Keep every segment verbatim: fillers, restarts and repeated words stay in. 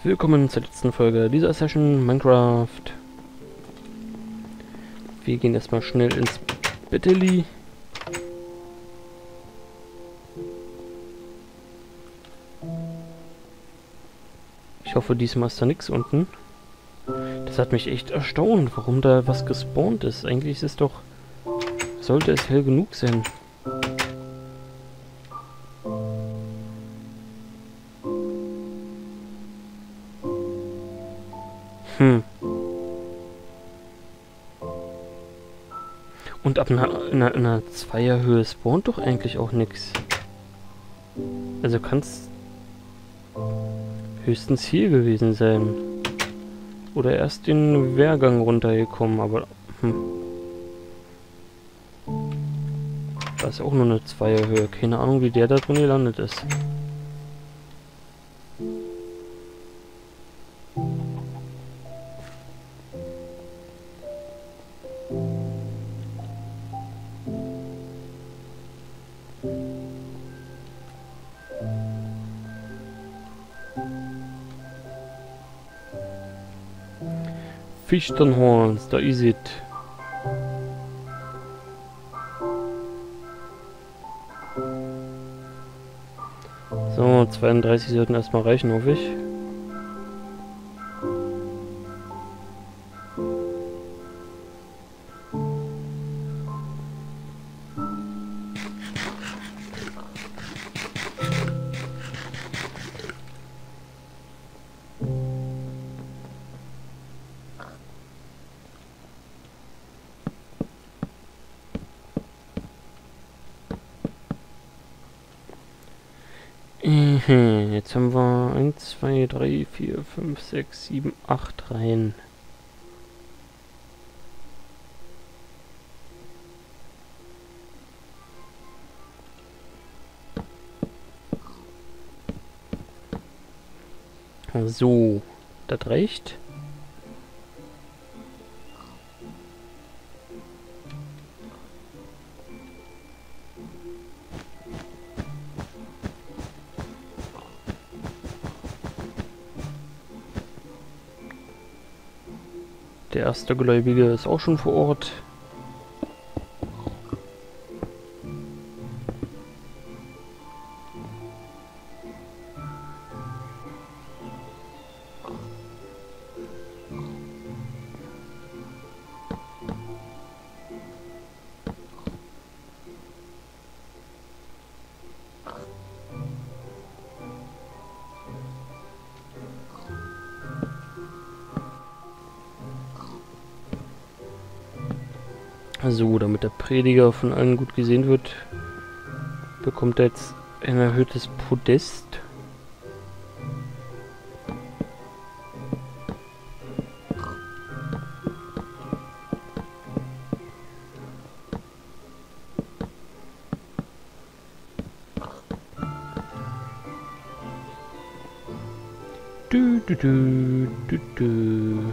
Willkommen zur letzten Folge dieser Session Minecraft. Wir gehen erstmal schnell ins Betteli. Ich hoffe, diesmal ist da nichts unten. Das hat mich echt erstaunt, warum da was gespawnt ist. Eigentlich ist es doch... sollte es hell genug sein. Hm. Und ab einer, einer, einer Zweierhöhe spawnt doch eigentlich auch nichts. Also kann es höchstens hier gewesen sein. Oder erst den Wehrgang runtergekommen, aber... Hm. Da ist auch nur eine Zweierhöhe. Keine Ahnung, wie der da drin gelandet ist. Fichtenhorns, da ist es. So, zweiunddreißig sollten erstmal reichen, hoffe ich. Jetzt haben wir eins, zwei, drei, vier, fünf, sechs, sieben, acht Reihen. So, das reicht. Der erste Gläubige ist auch schon vor Ort. So, damit der Prediger von allen gut gesehen wird, bekommt er jetzt ein erhöhtes Podest. Du, du, du, du, du.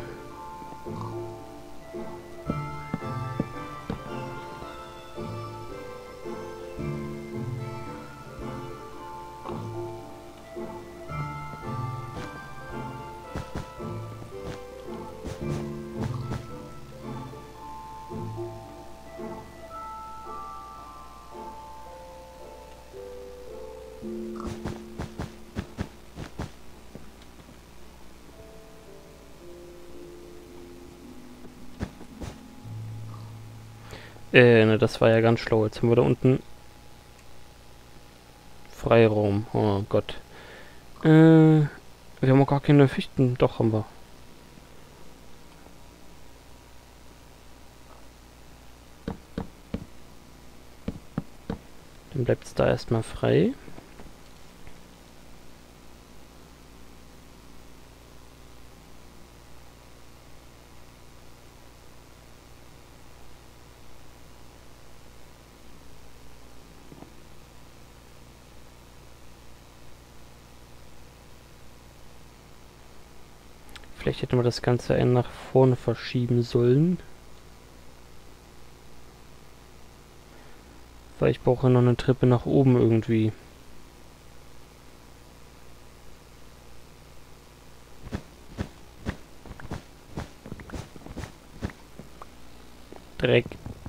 Äh, ne, das war ja ganz schlau. Jetzt haben wir da unten Freiraum. Oh Gott. Äh, wir haben auch gar keine Fichten. Doch, haben wir. Dann bleibt es da erstmal frei. Vielleicht hätten wir das Ganze einen nach vorne verschieben sollen. Weil ich brauche noch eine Treppe nach oben irgendwie. Dreck.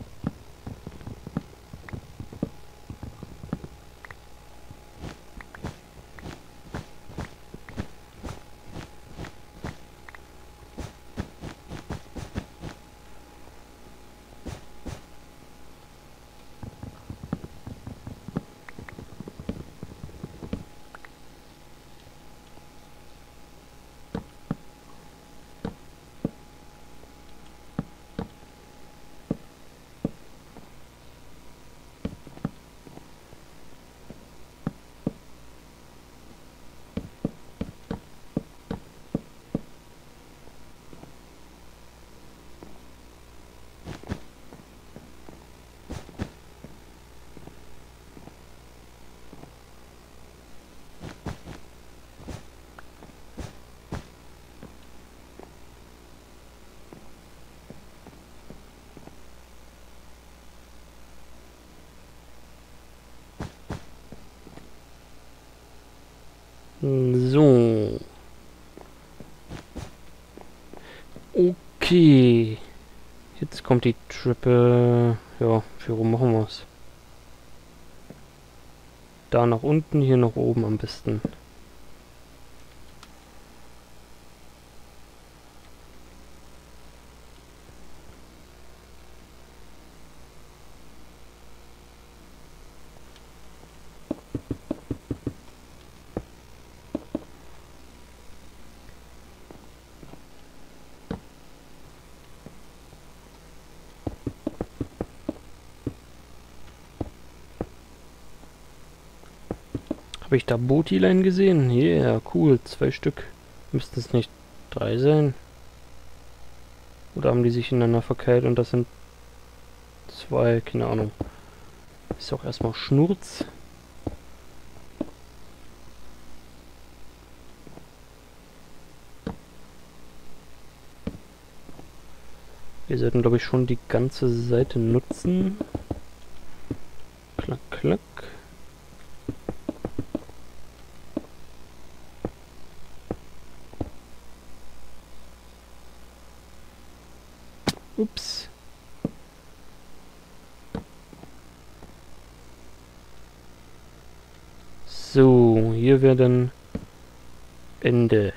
So. Okay. Jetzt kommt die Treppe. Ja, wie rum machen wir es? Da nach unten, hier nach oben am besten. Habe ich da Botilein gesehen? Ja, yeah, cool. Zwei Stück. Müssten es nicht drei sein? Oder haben die sich ineinander verkeilt und das sind zwei? Keine Ahnung. Ist auch erstmal Schnurz. Wir sollten, glaube ich, schon die ganze Seite nutzen. Klack, klack. Ups. So, hier wäre dann Ende.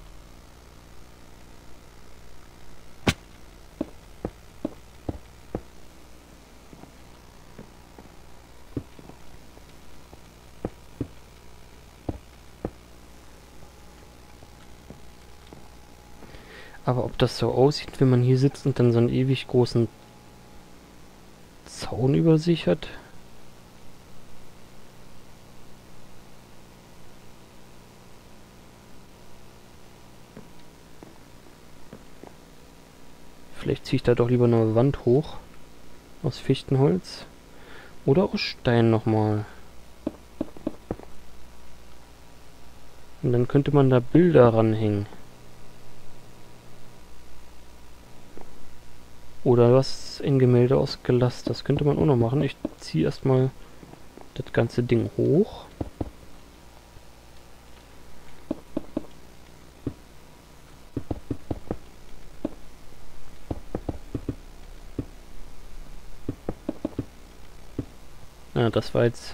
Aber ob das so aussieht, wenn man hier sitzt und dann so einen ewig großen Zaun über sich hat? Vielleicht ziehe ich da doch lieber eine Wand hoch. Aus Fichtenholz. Oder aus Stein nochmal. Und dann könnte man da Bilder ranhängen. Oder was ein Gemälde aus Glas. Das könnte man auch noch machen. Ich ziehe erstmal das ganze Ding hoch. Ja, das war jetzt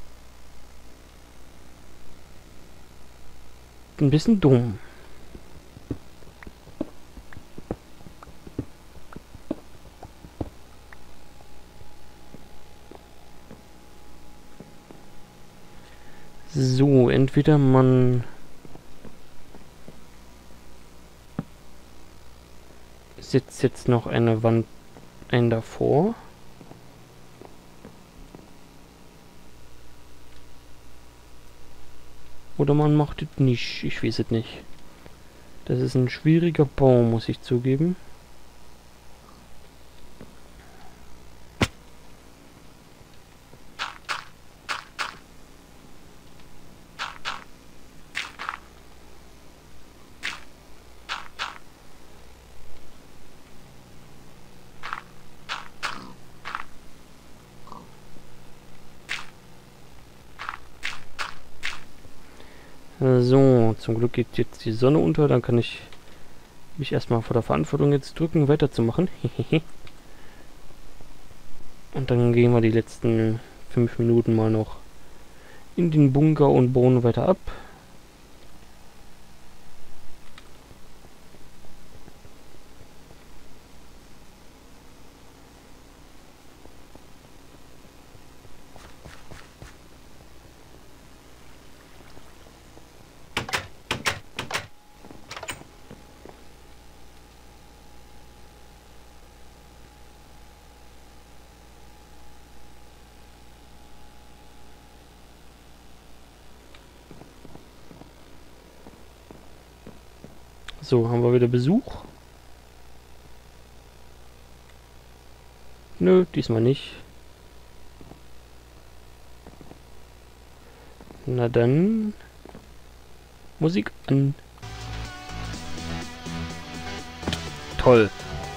ein bisschen dumm. So, entweder man setzt jetzt noch eine Wand ein davor. Oder man macht es nicht. Ich weiß es nicht. Das ist ein schwieriger Bau, muss ich zugeben. So, zum Glück geht jetzt die Sonne unter, dann kann ich mich erstmal vor der Verantwortung jetzt drücken, weiterzumachen. Und dann gehen wir die letzten fünf Minuten mal noch in den Bunker und bauen weiter ab. So, haben wir wieder Besuch? Nö, diesmal nicht. Na dann... Musik an. Toll.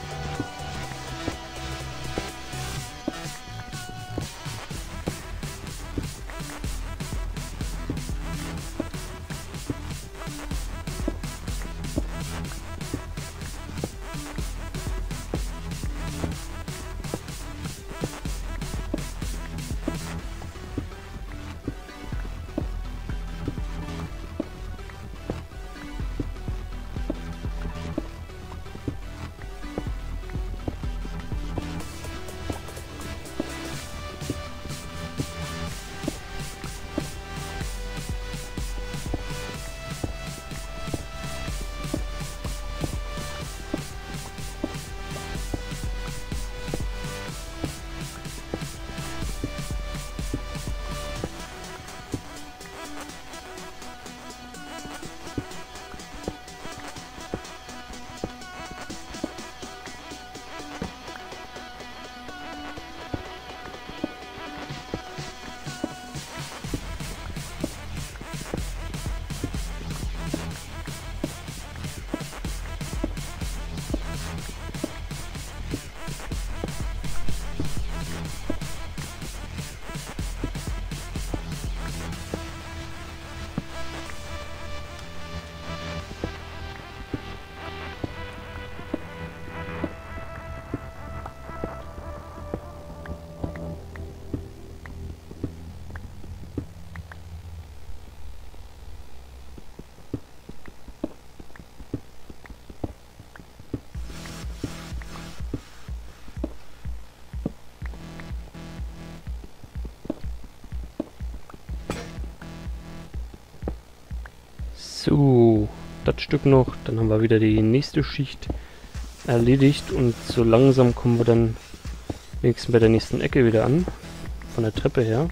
So, das Stück noch, dann haben wir wieder die nächste Schicht erledigt und so langsam kommen wir dann wenigstens bei der nächsten Ecke wieder an, von der Treppe her.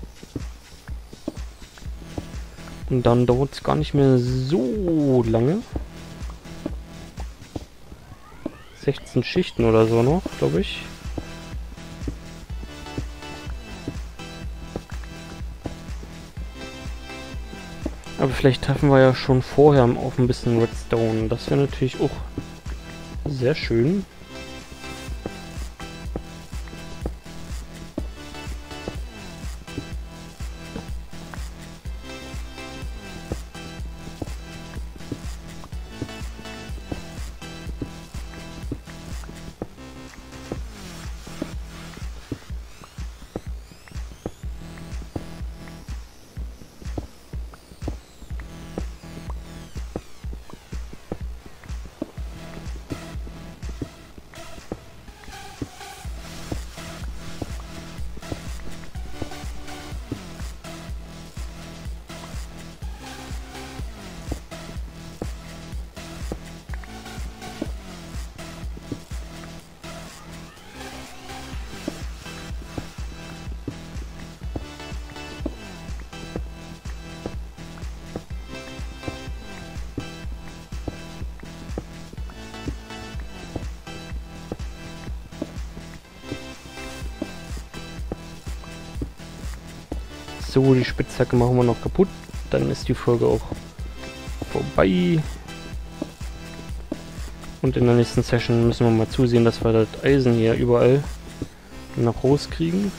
Und dann dauert es gar nicht mehr so lange. sechzehn Schichten oder so noch, glaube ich. Aber vielleicht treffen wir ja schon vorher auf ein bisschen Redstone. Das wäre natürlich auch sehr schön. So, die Spitzhacke machen wir noch kaputt. Dann ist die Folge auch vorbei. Und in der nächsten Session müssen wir mal zusehen, dass wir das Eisen hier überall noch rauskriegen.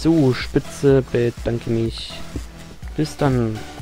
So, spitze, bedanke mich. Bis dann.